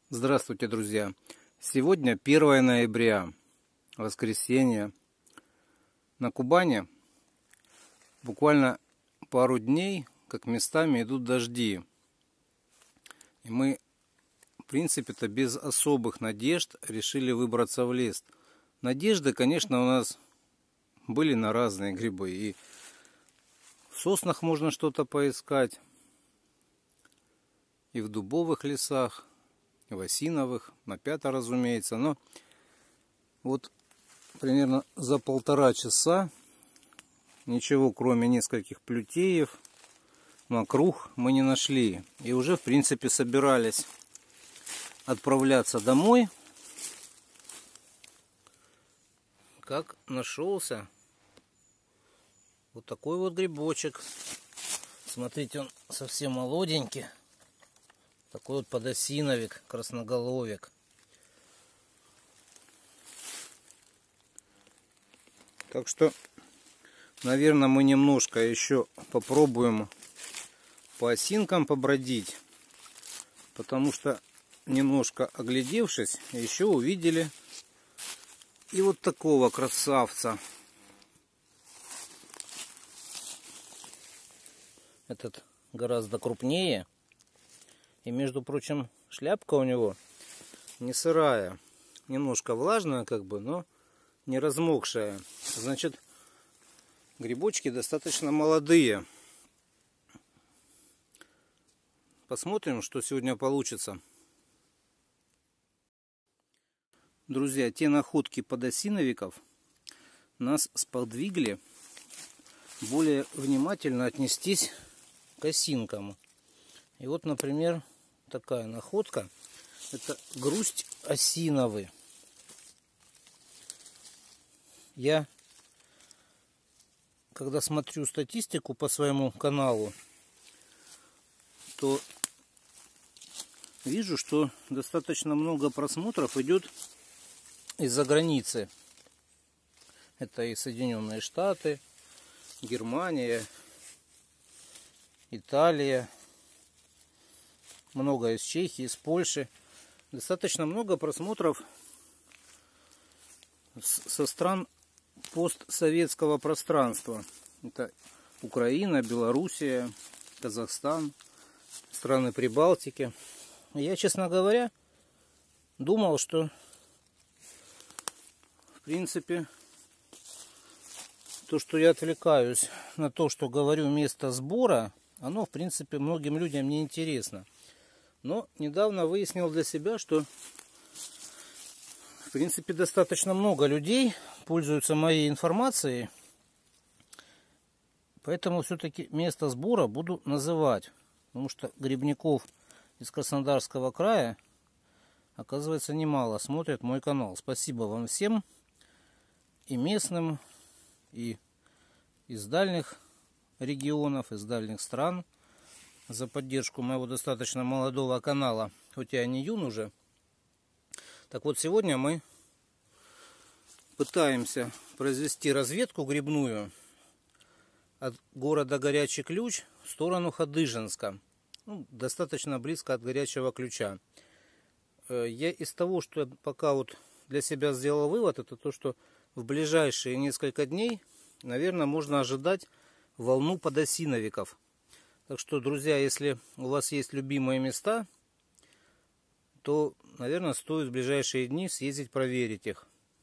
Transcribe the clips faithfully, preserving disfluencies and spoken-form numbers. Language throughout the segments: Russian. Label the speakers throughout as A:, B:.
A: Здравствуйте, друзья! Сегодня первое ноября, воскресенье. На Кубани буквально пару дней, как местами идут дожди. И мы, в принципе-то, без особых надежд решили выбраться в лес. Надежды, конечно, у нас были на разные грибы. И в соснах можно что-то поискать, и в дубовых лесах, в осиновых, на пята, разумеется. Но вот примерно за полтора часа ничего, кроме нескольких плютеев, мокрух, мы не нашли. И уже, в принципе, собирались отправляться домой, как нашелся вот такой вот грибочек. Смотрите, он совсем молоденький. Такой вот подосиновик, красноголовик. Так что, наверное, мы немножко еще попробуем по осинкам побродить. Потому что, немножко оглядевшись, еще увидели и вот такого красавца. Этот гораздо крупнее. И, между прочим, шляпка у него не сырая. Немножко влажная, как бы, но не размокшая. Значит, грибочки достаточно молодые. Посмотрим, что сегодня получится. Друзья, те находки подосиновиков нас сподвигли более внимательно отнестись к осинкам. И вот, например, такая находка. Это грусть осиновый. Я, когда смотрю статистику по своему каналу, то вижу, что достаточно много просмотров идет из-за границы. Это и Соединенные Штаты, Германия, Италия. Много из Чехии, из Польши. Достаточно много просмотров со стран постсоветского пространства. Это Украина, Белоруссия, Казахстан, страны Прибалтики. Я, честно говоря, думал, что в принципе то, что я отвлекаюсь на то, что говорю место сбора, оно в принципе многим людям не интересно. Но недавно выяснил для себя, что в принципе достаточно много людей пользуются моей информацией. Поэтому все-таки место сбора буду называть. Потому что грибников из Краснодарского края, оказывается, немало смотрят мой канал. Спасибо вам всем, и местным, и из дальних регионов, из дальних стран, за поддержку моего достаточно молодого канала, хоть я не юн уже. Так вот, сегодня мы пытаемся произвести разведку грибную от города Горячий Ключ в сторону Хадыженска. Ну, достаточно близко от Горячего Ключа. Я из того, что я пока вот для себя сделал вывод, это то, что в ближайшие несколько дней, наверное, можно ожидать волну подосиновиков. Так что, друзья, если у вас есть любимые места, то, наверное, стоит в ближайшие дни съездить проверить их.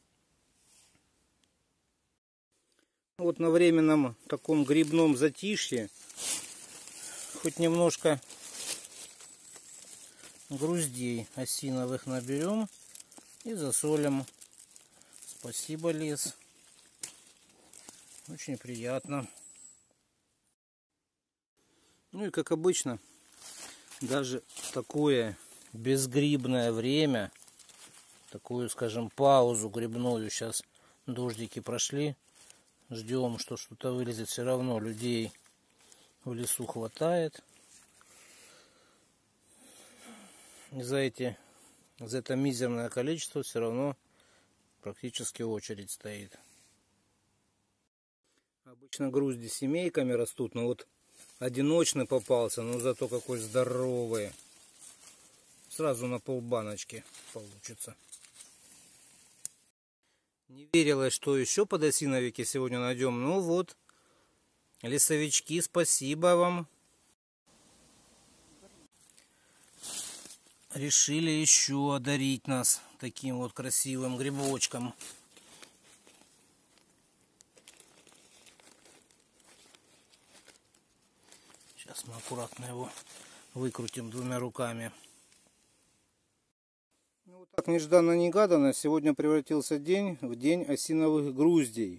A: Вот на временном таком грибном затишье хоть немножко груздей осиновых наберем и засолим. Спасибо, лес. Очень приятно. Ну и как обычно, даже такое безгрибное время, такую, скажем, паузу грибную, сейчас дождики прошли, ждем, что что-то вылезет, все равно людей в лесу хватает. И за, эти, за это мизерное количество все равно практически очередь стоит. Обычно грузди семейками растут, но вот одиночный попался, но зато какой здоровый. Сразу на полбаночки получится. Не верилось, что еще подосиновики сегодня найдем. Ну вот, лесовички, спасибо вам. Решили еще одарить нас таким вот красивым грибочком. Сейчас мы аккуратно его выкрутим двумя руками. Ну, вот так нежданно-негаданно сегодня превратился день в день осиновых груздей.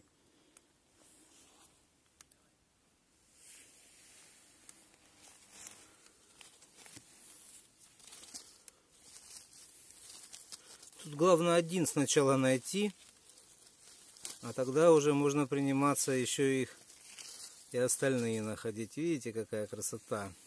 A: Тут главное один сначала найти, а тогда уже можно приниматься еще их и остальные находить. Видите, какая красота.